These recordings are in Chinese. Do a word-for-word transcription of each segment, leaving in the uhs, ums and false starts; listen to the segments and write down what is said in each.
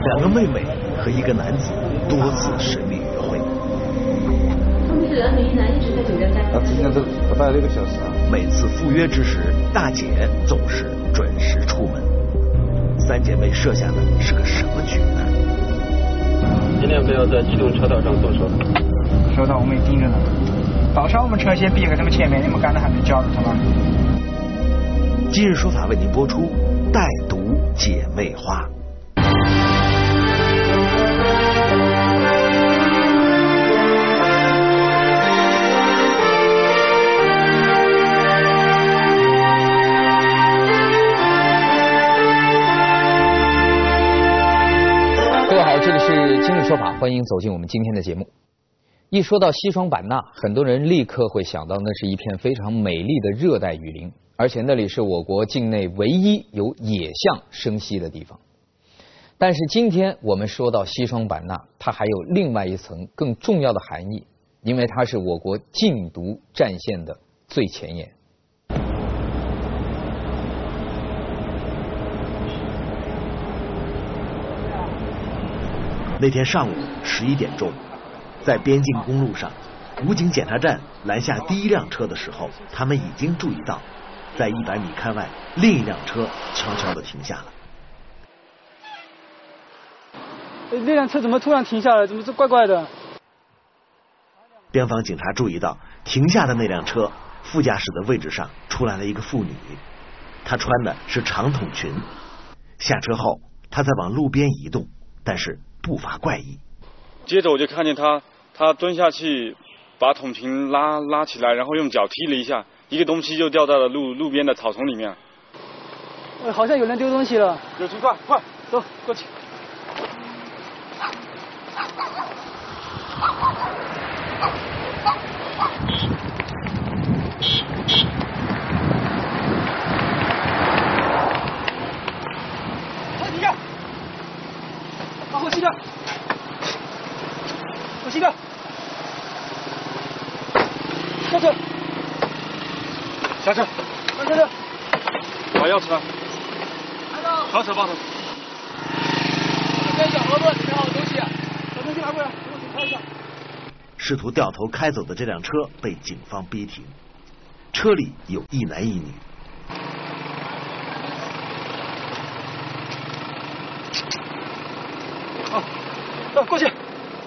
两个妹妹和一个男子多次神秘约会。 这两女一男一直在酒店待。 啊，今天这不待六个小时啊。 每次赴约之时，大姐总是准时出门。三姐妹设下的是个什么局呢？ 尽量不要在机动车道上动手。 收到，我们也盯着呢。早上我们车先避开他们前面，你们干的还没叫住他们。 今日说法为您播出《带毒姐妹花》。 各位好，这里是今日说法，欢迎走进我们今天的节目。一说到西双版纳，很多人立刻会想到那是一片非常美丽的热带雨林，而且那里是我国境内唯一有野象生息的地方。但是今天我们说到西双版纳，它还有另外一层更重要的含义，因为它是我国禁毒战线的最前沿。 那天上午十一点钟，在边境公路上，武警检查站拦下第一辆车的时候，他们已经注意到，在一百米开外，另一辆车悄悄地停下了。 那辆车怎么突然停下来？怎么这怪怪的？ 边防警察注意到，停下的那辆车副驾驶的位置上出来了一个妇女，她穿的是长筒裙。下车后，她在往路边移动，但是步伐怪异。 接着我就看见他，他蹲下去，把筒裙拉拉起来，然后用脚踢了一下，一个东西就掉到了路路边的草丛里面。 呃，好像有人丢东西了。 有情况，快走过去。 快停下！往后膝盖。后膝盖。下车。 下车。 上车车。 把钥匙拿。好手抱头。 这小盒子里面好东西，把东西拿过来，给我检查一下。 试图掉头开走的这辆车被警方逼停，车里有一男一女。 好，走过去。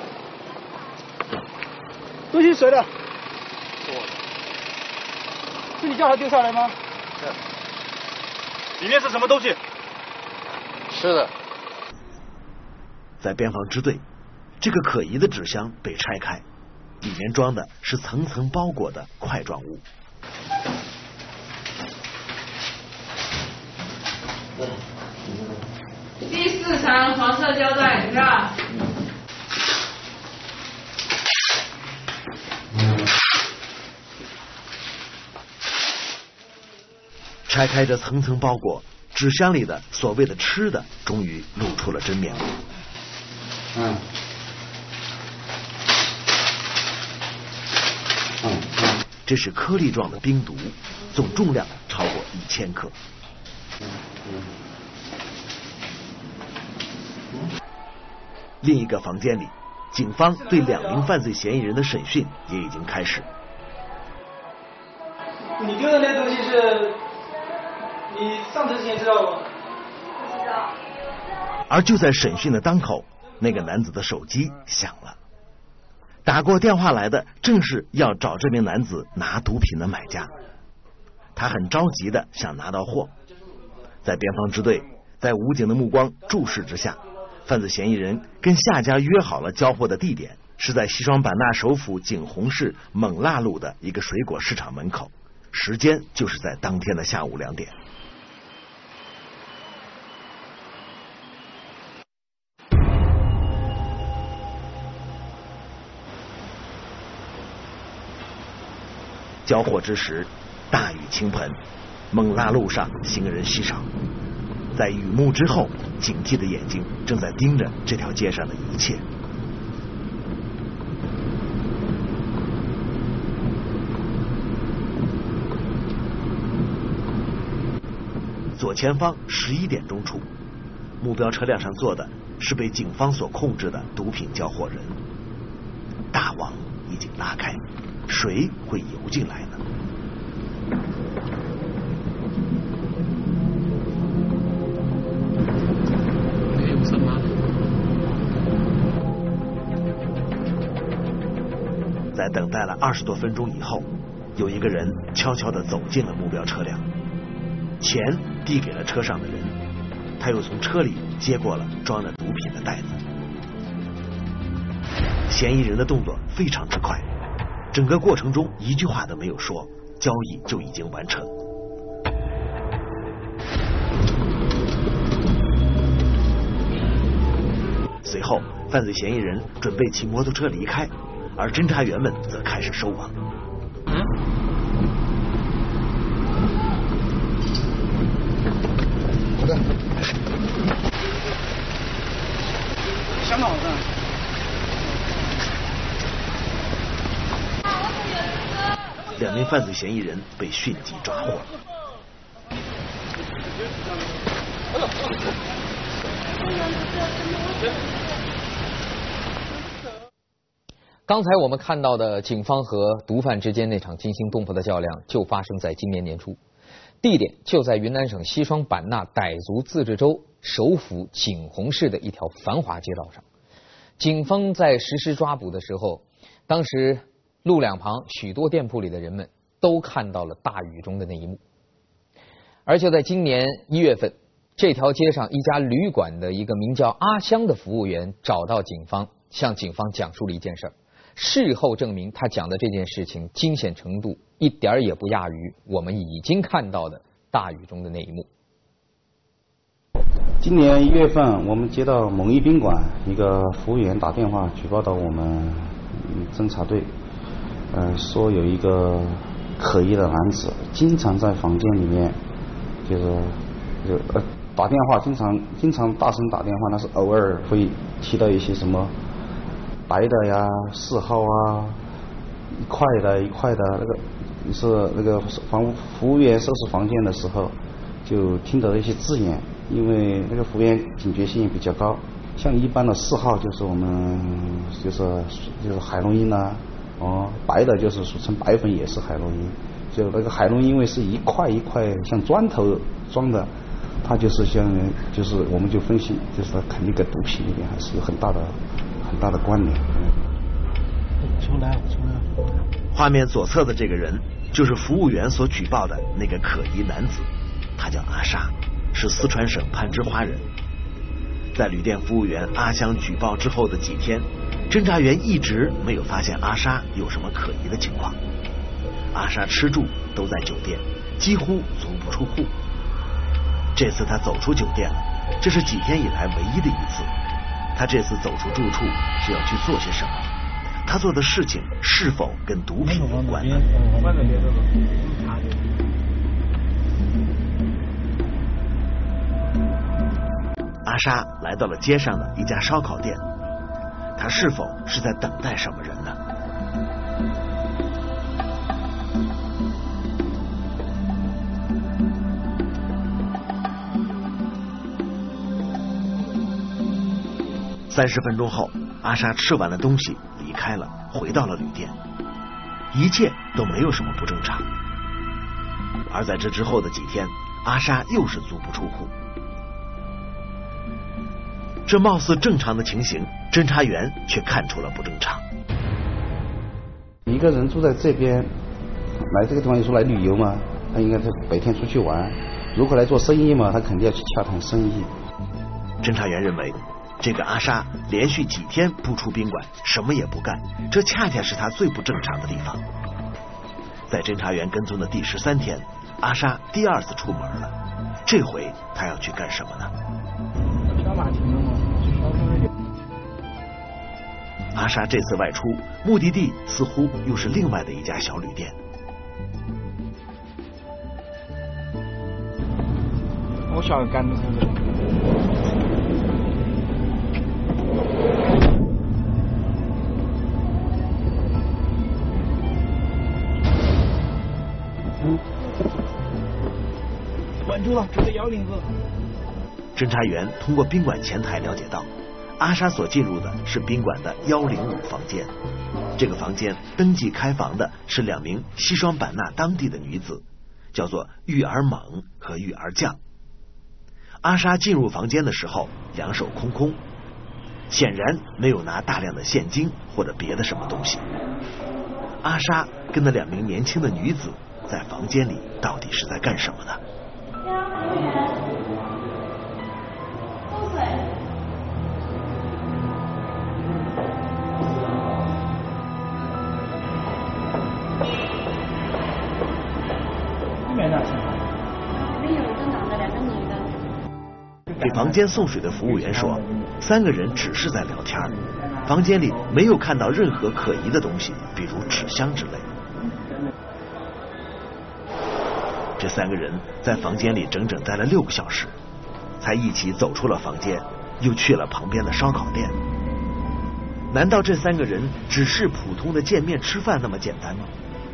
东西是谁的？ 是我的。 是你叫他丢下来吗？ 里面是什么东西？ 吃的。 在边防支队，这个可疑的纸箱被拆开，里面装的是层层包裹的块状物。 第四层黄色胶带，是吧？ 拆开这层层包裹，纸箱里的所谓的吃的终于露出了真面目。 嗯。 这是颗粒状的冰毒，总重量超过一千克。另一个房间里，警方对两名犯罪嫌疑人的审讯也已经开始。 你丢的那东西是，你上车之前知道吗？ 不知道。 而就在审讯的当口，那个男子的手机响了。打过电话来的正是要找这名男子拿毒品的买家，他很着急的想拿到货。在边防支队，在武警的目光注视之下，犯罪嫌疑人跟下家约好了交货的地点是在西双版纳首府景洪市勐腊路的一个水果市场门口，时间就是在当天的下午两点。交货之时，大雨倾盆，勐腊路上行人稀少。在雨幕之后，警惕的眼睛正在盯着这条街上的一切。左前方十一点钟处， 目标车辆上坐的是被警方所控制的毒品交货人。大网已经拉开，谁会游进来呢？ 没有什么。 在等待了二十多分钟以后，有一个人悄悄地走进了目标车辆，钱递给了车上的人，他又从车里接过了装着毒品的袋子。嫌疑人的动作非常之快，整个过程中一句话都没有说，交易就已经完成。随后，犯罪嫌疑人准备骑摩托车离开，而侦查员们则开始收网。 嗯， 好的。 小脑子。 两名犯罪嫌疑人被迅即抓获。 刚才我们看到的警方和毒贩之间那场惊心动魄的较量，就发生在今年年初，地点就在云南省西双版纳傣族自治州首府景洪市的一条繁华街道上。警方在实施抓捕的时候，当时路两旁许多店铺里的人们都看到了大雨中的那一幕。而就在今年一月份，这条街上一家旅馆的一个名叫阿香的服务员找到警方，向警方讲述了一件事儿。事后证明，他讲的这件事情惊险程度一点也不亚于我们已经看到的大雨中的那一幕。 今年一月份，我们接到蒙邑宾馆一个服务员打电话举报到我们侦查队，呃，说有一个可疑的男子经常在房间里面，就是就呃打电话，经常经常大声打电话，但是偶尔会提到一些什么白的呀、四号啊、一块的、一块的那个，是那个房服务员收拾房间的时候，就听到一些字眼，因为那个服务员警觉性比较高，像一般的四号就是我们就是就是海洛因呐，哦，白的就是俗称白粉，也是海洛因。就那个海洛因因为是一块一块像砖头装的，它就是像就是我们就分析，就是它肯定跟毒品里面还是有很大的很大的关联。 出来出来。 画面左侧的这个人就是服务员所举报的那个可疑男子，他叫阿沙，是四川省攀枝花人。在旅店服务员阿香举报之后的几天，侦查员一直没有发现阿沙有什么可疑的情况。阿沙吃住都在酒店，几乎足不出户。这次他走出酒店了，这是几天以来唯一的一次。他这次走出住处是要去做些什么？他做的事情是否跟毒品有关呢？阿沙来到了街上的一家烧烤店，他是否是在等待什么人呢？三十分钟后，阿沙吃完了东西离开了，回到了旅店，一切都没有什么不正常。而在这之后的几天，阿沙又是足不出户。这貌似正常的情形，侦查员却看出了不正常。 一个人住在这边，来这个地方，你说来旅游嘛，他应该是白天出去玩；如果来做生意嘛，他肯定要去洽谈生意。 侦查员认为，这个阿沙连续几天不出宾馆，什么也不干，这恰恰是他最不正常的地方。在侦查员跟踪的第十三天，阿沙第二次出门了，这回他要去干什么呢？阿沙这次外出，目的地似乎又是另外的一家小旅店。 我晓得干的是不是？稳住了，这个摇铃子。 侦查员通过宾馆前台了解到，阿莎所进入的是宾馆的一零五房间。这个房间登记开房的是两名西双版纳当地的女子，叫做玉儿猛和玉儿绛。阿莎进入房间的时候，两手空空，显然没有拿大量的现金或者别的什么东西。阿莎跟那两名年轻的女子在房间里到底是在干什么呢？ 没有一个男的，两个女的。 给房间送水的服务员说，三个人只是在聊天，房间里没有看到任何可疑的东西，比如纸箱之类。这三个人在房间里整整待了六个小时，才一起走出了房间，又去了旁边的烧烤店。难道这三个人只是普通的见面吃饭那么简单吗？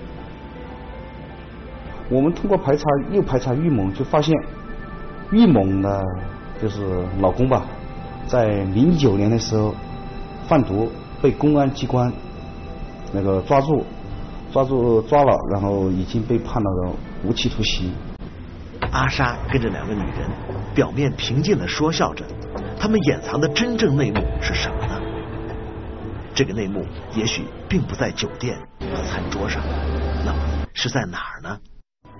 我们通过排查，又排查玉猛，就发现玉猛的就是老公吧，在零九年的时候贩毒被公安机关那个抓住，抓住抓了，然后已经被判了无期徒刑。 阿莎跟着两个女人表面平静地说笑着，他们掩藏的真正内幕是什么呢？这个内幕也许并不在酒店和餐桌上，那么是在哪儿呢？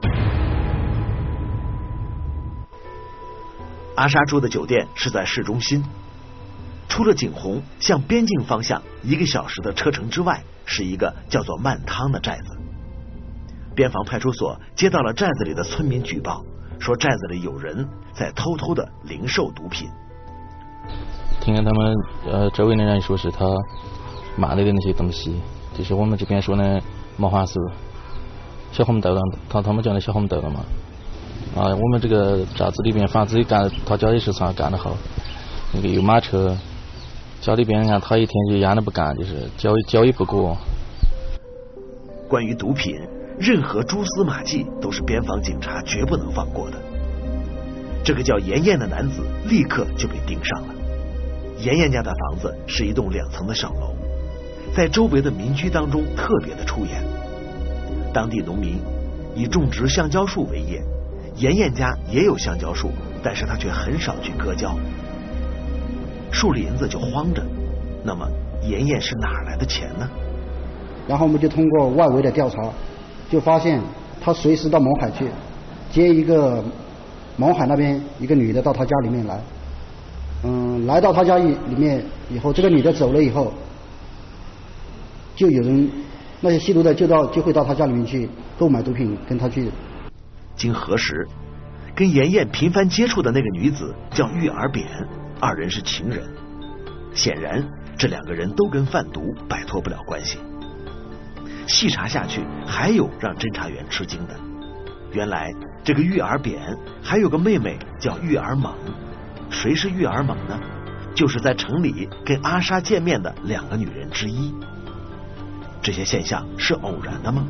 阿莎住的酒店是在市中心，出了景洪向边境方向一个小时的车程之外，是一个叫做漫汤的寨子。边防派出所接到了寨子里的村民举报，说寨子里有人在偷偷的零售毒品。 听见他们呃周围的人说是他买来的那些东西，就是我们这边说呢麻花素、小红豆了，他他们讲的小红豆了嘛。啊，我们这个寨子里边房子干，他家里是算干得好，那个有马车，家里边看他一天就一样都不干，就是交交易不过。 关于毒品，任何蛛丝马迹都是边防警察绝不能放过的。这个叫妍妍的男子立刻就被盯上了。妍妍家的房子是一栋两层的小楼，在周围的民居当中特别的出眼。当地农民以种植橡胶树为业，妍妍家也有橡胶树，但是他却很少去割胶，树林子就荒着。那么妍妍是哪来的钱呢？ 然后我们就通过外围的调查，就发现他随时到勐海去接一个勐海那边一个女的到他家里面来，嗯，来到他家里面以后，这个女的走了以后，就有人那些吸毒的就到就会到他家里面去购买毒品，跟他去。 经核实，跟妍妍频繁接触的那个女子叫玉儿扁，二人是情人。显然，这两个人都跟贩毒摆脱不了关系。细查下去，还有让侦查员吃惊的。原来，这个玉儿扁还有个妹妹叫玉儿猛。谁是玉儿猛呢？就是在城里跟阿莎见面的两个女人之一。这些现象是偶然的吗？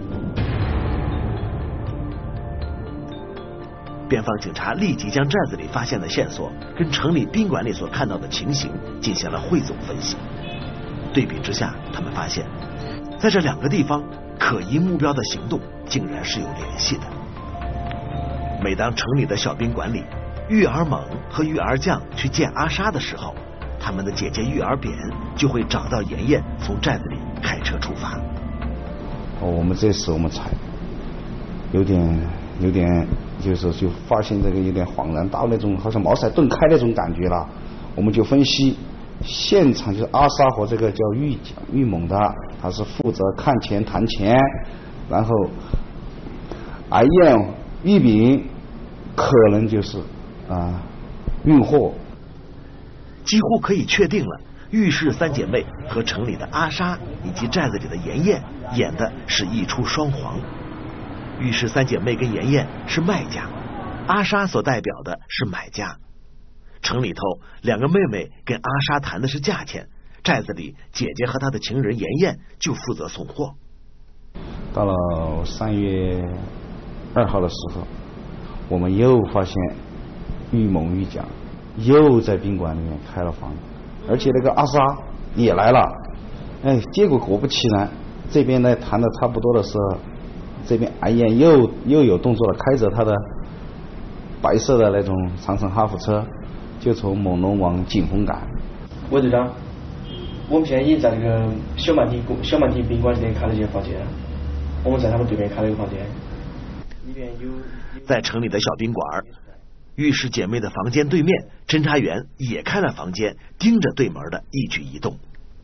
边防警察立即将寨子里发现的线索跟城里宾馆里所看到的情形进行了汇总分析。对比之下，他们发现在这两个地方可疑目标的行动竟然是有联系的。每当城里的小宾馆里玉儿猛和玉儿绛去见阿莎的时候，他们的姐姐玉儿扁就会找到妍妍，从寨子里开车出发。 哦，我们这时我们才有点有点就是就发现这个有点恍然大悟那种，好像茅塞顿开那种感觉了。我们就分析现场，就是阿莎和这个叫玉绛玉猛的，他是负责看钱谈钱，然后而燕玉炳可能就是啊运货。 几乎可以确定了，玉氏三姐妹和城里的阿莎以及寨子里的妍妍演的是一出双簧。玉氏三姐妹跟妍妍是卖家，阿莎所代表的是买家。城里头两个妹妹跟阿莎谈的是价钱，寨子里姐姐和她的情人妍妍就负责送货。 到了三月二号的时候，我们又发现玉猛玉绛又在宾馆里面开了房，而且那个阿莎也来了，哎，结果果不其然，这边呢谈的差不多的时候，这边安燕又又有动作了，开着他的白色的那种长城哈弗车，就从猛龙往景洪赶。 魏队长，我们现在已经在那个小曼亭公小曼亭宾馆里面开了一间房间，我们在他们对面开了一个房间，里面有。 在城里的小宾馆，浴室姐妹的房间对面，侦查员也开了房间，盯着对门的一举一动。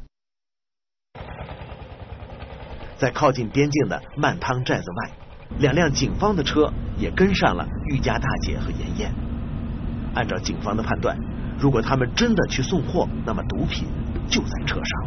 在靠近边境的曼汤寨子外，两辆警方的车也跟上了玉家大姐和妍妍。按照警方的判断，如果他们真的去送货，那么毒品就在车上。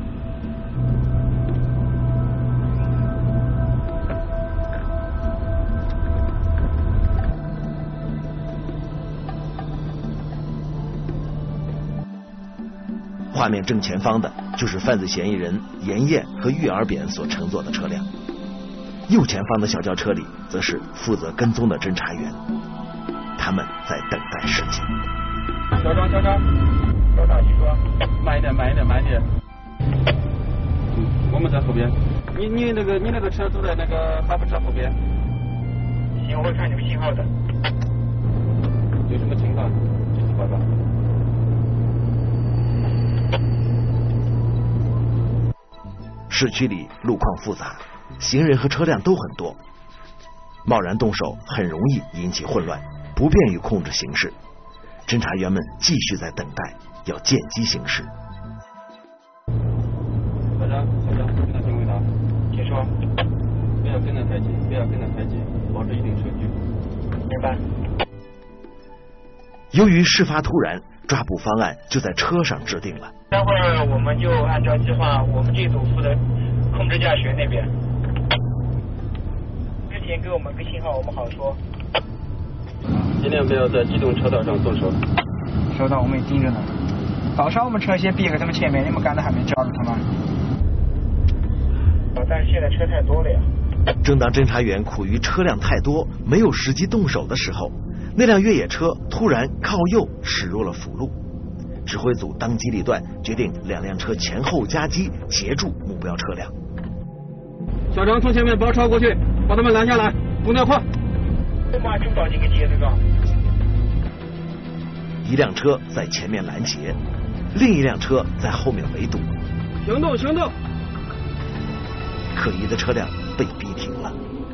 画面正前方的就是犯罪嫌疑人妍妍和玉儿扁所乘坐的车辆，右前方的小轿车里则是负责跟踪的侦查员，他们在等待时机。 小张，小张，小张，你说，慢一点，慢一点，慢一点。嗯，我们在后边。你你那个你那个车走在那个哈弗车后边。行，我会看你们信号的。有什么情况，继续报告。 市区里路况复杂，行人和车辆都很多，贸然动手很容易引起混乱，不便于控制形势。侦查员们继续在等待，要见机行事。 小张，小张，跟他听回答，请说。不要跟他太近，不要跟他太近，保持一定车距。明白。 由于事发突然，抓捕方案就在车上制定了。 待会儿我们就按照计划，我们这组负责控制驾驶员那边。之前给我们个信号，我们好说。 尽量不要在机动车道上动手。 收到，我们也盯着呢。早上我们车先避开他们前面，你们赶得还没抓住他们。但是现在车太多了呀。 正当侦查员苦于车辆太多，没有时机动手的时候，那辆越野车突然靠右驶入了辅路。指挥组当机立断，决定两辆车前后夹击，截住目标车辆。 小张从前面包抄过去，把他们拦下来，步调快。我马上到这个截这个。 一辆车在前面拦截，另一辆车在后面围堵。 行动，行动！ 可疑的车辆被逼停了。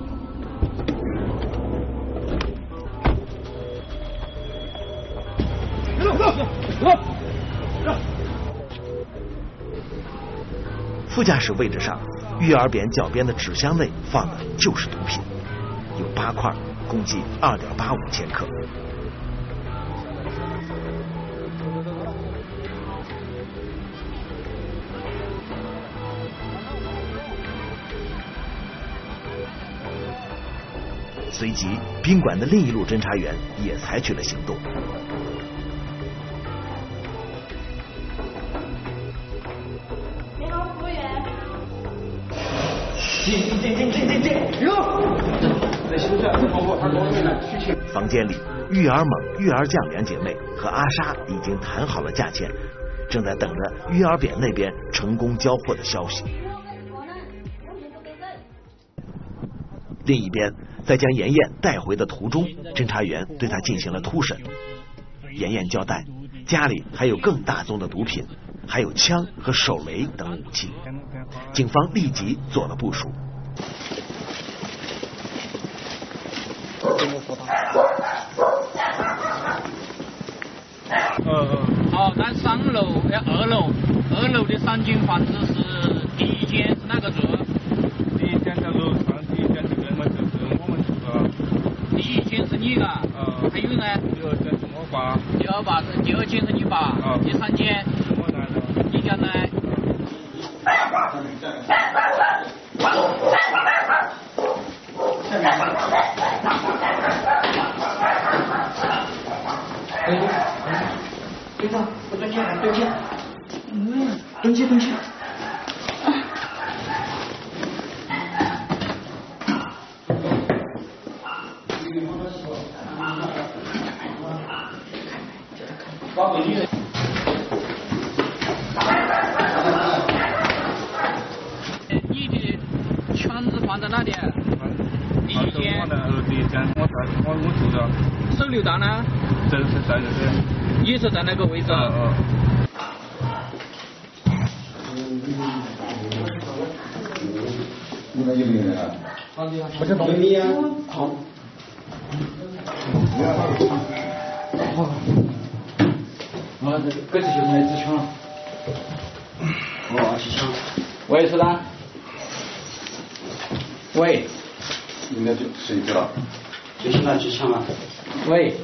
走走走！ 副驾驶位置上，玉儿扁脚边的纸箱内放的就是毒品，有八块，共计二点八五千克。随即，宾馆的另一路侦查员也采取了行动。 你好，服务员。 进进进进进进进！哟，在休息，包括他多位呢，去请。 房间里，玉儿猛、玉儿酱两姐妹和阿莎已经谈好了价钱，正在等着玉儿扁那边成功交货的消息。另一边，在将妍妍带回的途中，侦查员对她进行了突审。妍妍交代，家里还有更大宗的毒品，还有枪和手雷等武器。警方立即做了部署。 嗯嗯。 好，在三楼，呃，二楼，二楼的三间房子是第一间是哪个住？ 第一间在楼上，第一间这边嘛就是我们住的。 第一间是你嘎？ 嗯。 还有呢？ 第二间是我爸。 第二爸是第二间是你爸。 嗯。 第三间是我奶奶。 你家呢？ 队长，我蹲下，蹲下。嗯，蹲下，蹲下。抓回去。 放在哪里？第一间。 呃，第一间，我在我我住着。 手榴弹呢？ 在在在这边。 也是在那个位置。 嗯嗯。 你们有没有人啊？ 不是同意啊。好。好。啊，这这次就来一支枪了。哦，二十枪。 喂，处长。喂。 应该就是一个了。 最新那支枪啊。 喂。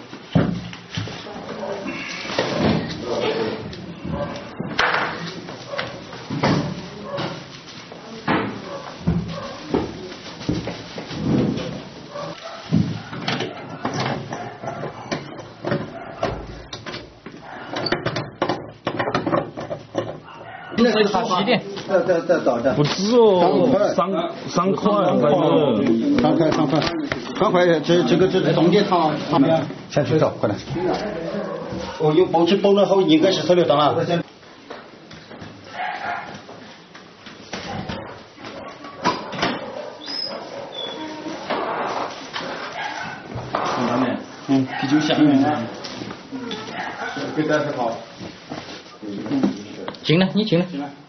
那是打几点？再再再找的。 不止哦，三三块， 三块三块，三块这这个这是中间他他们下去找，快点。哦，用报纸包了后应该是手榴弹了。嗯，啤酒箱。嗯。给大家好。 进来，你进来。 进来。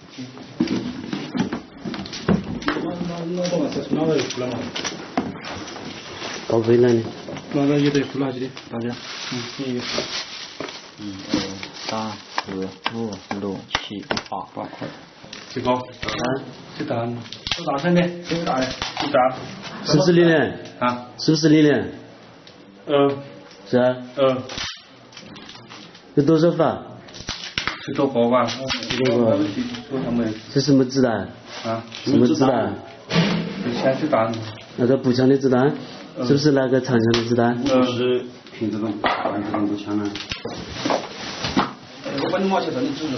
搞回来呢。那个也得出垃圾的，大家。嗯，第一个。一二三四五六七八八块。 几个？ 三，最大。 最大声点，最大的，最大。 是不是你的？ 啊？ 是不是你的？ 嗯。 是啊。 嗯。 有多少发？ 十多个吧。 十多个。是什么子弹？ 啊？ 什么子弹？ 铅子弹。 那个步枪的子弹？是不是那个长枪的子弹？ 嗯。 是平子弹、半子弹步枪啊。我把你拿起来，你指着。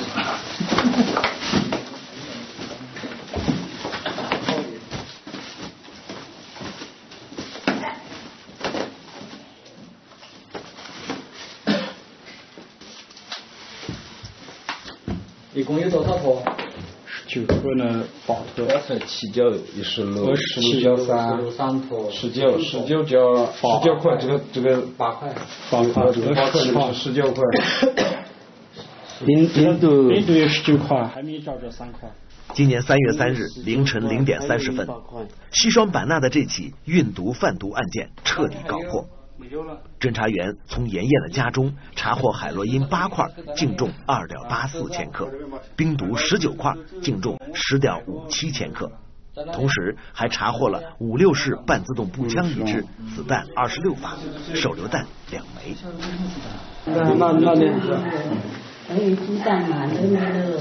一共有多少坨？ 十九颗呢，八颗。 二十七角一十六， 二十七角三， 三坨。 十九，十九角十九块，这个这个八块。 八块，这个八块是十九块。 冰冰毒。 冰毒有十九块，还没找着三块。 今年三月三日凌晨零点三十分，西双版纳的这起运毒贩毒案件彻底告破。侦查员从妍妍的家中查获海洛因八块，净重二点八四千克，冰毒十九块，净重十点五七千克。同时还查获了五六式半自动步枪一支，子弹二十六发，手榴弹两枚。 那那边。 哎，鸡蛋嘛，那那个，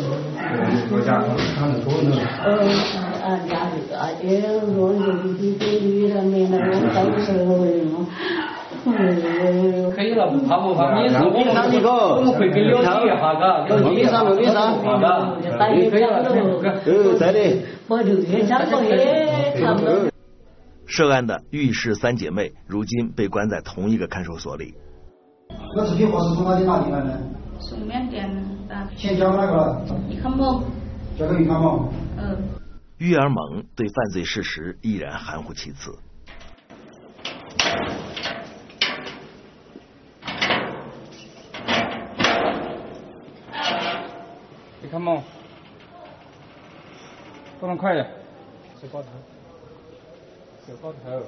呃，啊，家里啊，这我就是这里头面的，我当时我。 可以了，不怕不怕，你是我们我们会给了解一下，嘎， 路上路上， 嘎，可以了， 嗯，在的。 我就也差不多也差不多。 涉案的玉氏三姐妹如今被关在同一个看守所里。 那这批货是从哪里拿进来的？ 从缅甸的。 先交那个。 你看不？ 交给你看不？ 嗯。 玉儿蒙对犯罪事实依然含糊其辞。 你看嘛，不能快点，手抱头，手抱头。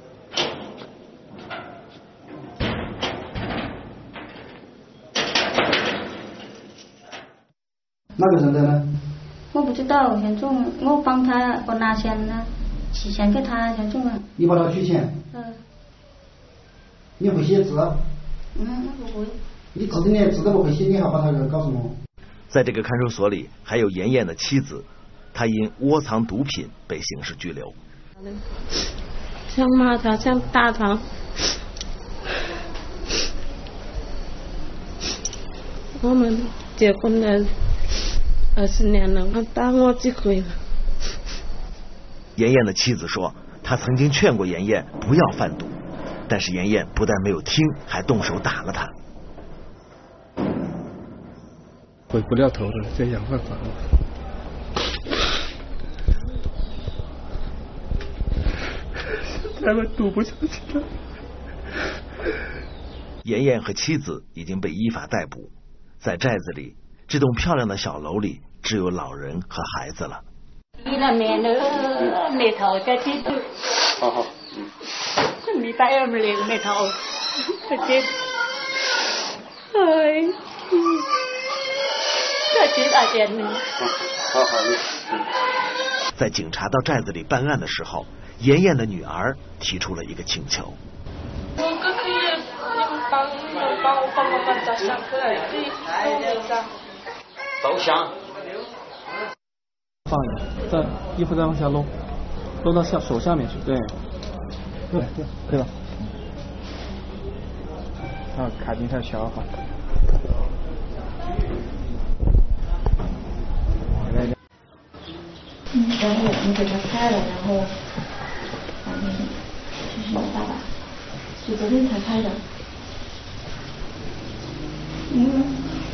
那个人的呢？ 我不知道，先中，我帮他，我拿钱呢，取钱给他，先中了。 你帮他取钱？ 嗯。 你会写字？ 嗯，我不会。 你字连字都不会写，你还把他告诉我？ 在这个看守所里，还有妍妍的妻子，她因窝藏毒品被刑事拘留。 想骂他，想打他。我们结婚了二十年了，他打我几回了。 妍妍的妻子说，他曾经劝过妍妍不要贩毒，但是妍妍不但没有听，还动手打了他。 回不了头了，这样办法。 再我读不下去了。 妍妍和妻子已经被依法逮捕，在寨子里，这栋漂亮的小楼里只有老人和孩子了。 你那面呢？没头在这头。 好好。 你带我们领没头，在这。哎，在这大点呢。 好好。 在警察到寨子里办案的时候，妍妍的女儿提出了一个请求。 我可以帮帮我帮我们照相，可以可以照相。 照相。 放下，再衣服再往下搂，搂到下手下面去。对，对对对吧？然后看这条笑话。 嗯，然后我们给他拍了，然后反正这是我爸爸，是昨天才拍的。嗯。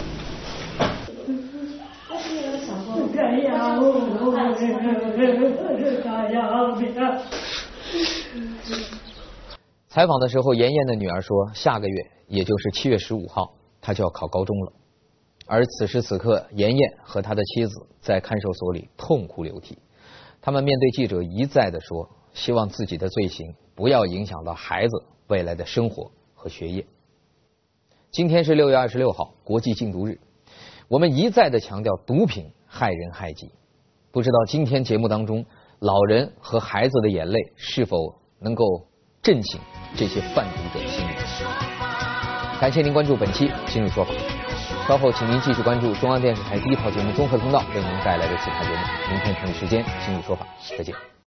采访的时候，妍妍的女儿说，下个月，也就是七月十五号，她就要考高中了。而此时此刻，妍妍和他的妻子在看守所里痛哭流涕。他们面对记者一再的说，希望自己的罪行不要影响到孩子未来的生活和学业。今天是六月二十六号，国际禁毒日。我们一再的强调，毒品害人害己。不知道今天节目当中，老人和孩子的眼泪是否能够震醒这些贩毒者的心灵？感谢您关注本期《今日说法》。稍后请您继续关注中央电视台第一套节目《综合通道》为您带来的其他节目。明天同一时间《今日说法》，再见。